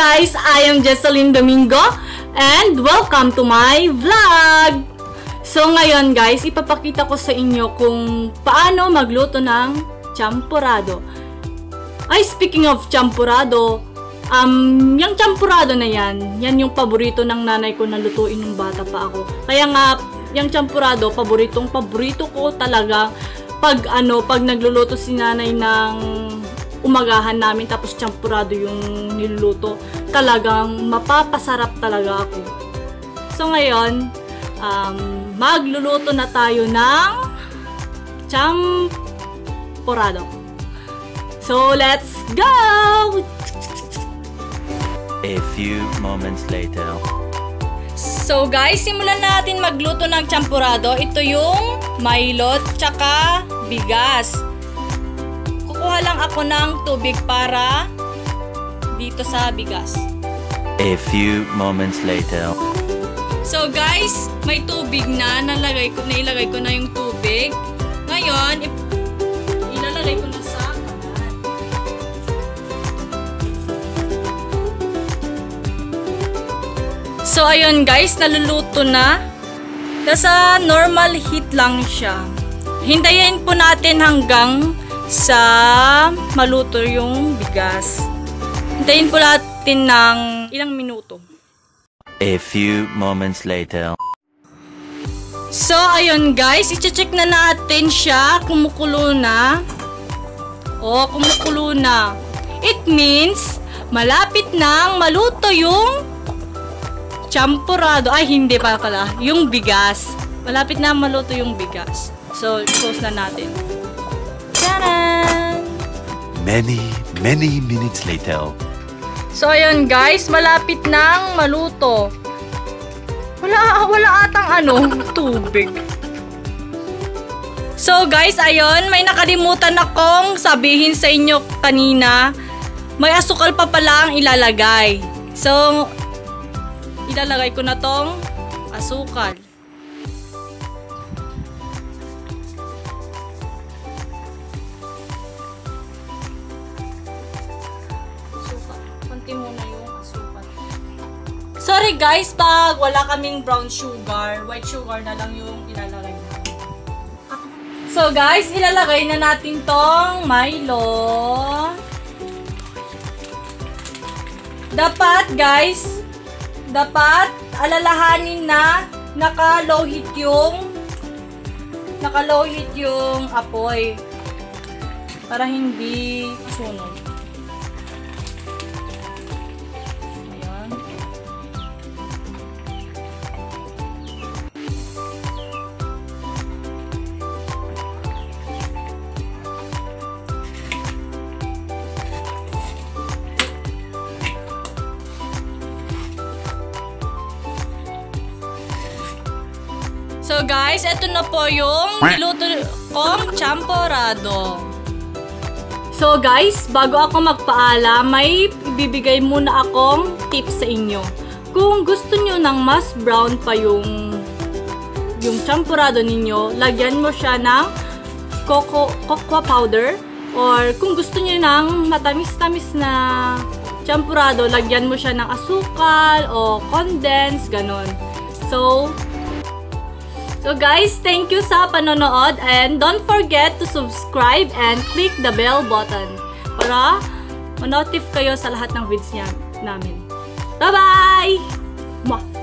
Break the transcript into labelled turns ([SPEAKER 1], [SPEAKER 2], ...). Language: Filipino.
[SPEAKER 1] guys, I am Jesseline Domingo and welcome to my vlog! So ngayon guys, ipapakita ko sa inyo kung paano magluto ng champurrado. Ay, speaking of champurrado, yung champurrado na yan yung paborito ng nanay ko na lutuin nung bata pa ako. Kaya nga, yung champurrado, paborito ko talaga pag nagluluto si nanay ng umagahan namin tapos champurrado yung niluluto. Talagang mapapasarap talaga ako. So ngayon, magluluto na tayo ng champurrado. So let's go!
[SPEAKER 2] A few moments later.
[SPEAKER 1] So guys, simulan natin magluto ng champurrado. Ito yung Milo tsaka bigas. Kukuha lang ako ng tubig para dito sa bigas.
[SPEAKER 2] A few moments later.
[SPEAKER 1] So guys, may tubig na nilagay ko na yung tubig. Ngayon, ilalagay ko na sa kanan. So ayun guys, naluluto na. Nasa normal heat lang siya. Hintayin po natin hanggang sa maluto yung bigas. Hintayin po natin ng ilang minuto.
[SPEAKER 2] A few moments later.
[SPEAKER 1] So, ayun guys, i-check na natin siya. Kumukulo na. Oh, kumukulo na. It means, malapit nang maluto yung champurrado. Ay, hindi pa pala. Yung bigas. Malapit na maluto yung bigas. So, close na natin. Tadaan!
[SPEAKER 2] Many minutes later.
[SPEAKER 1] So, ayun guys, malapit nang maluto. Wala atang tubig. So, guys, ayun, may nakalimutan akong sabihin sa inyo kanina. May asukal pa pala ang ilalagay. So, ilalagay ko na tong asukal. Muna yung asukal. Sorry guys, pag wala kaming brown sugar, white sugar na lang yung ilalagay natin. So guys, ilalagay na natin tong Milo. Dapat guys, alalahanin na naka-low heat yung apoy para hindi sunog. So guys, ito na po yung niluto kong champurrado. So guys, bago ako magpaalam, may ibibigay muna akong tips sa inyo. Kung gusto nyo ng mas brown pa yung champurrado ninyo, lagyan mo siya ng cocoa powder. Or kung gusto nyo ng matamis-tamis na champurrado, lagyan mo siya ng asukal o condensed, ganon. So guys, thank you sa panonood and don't forget to subscribe and click the bell button para ma-notify kayo sa lahat ng videos namin. Bye-bye!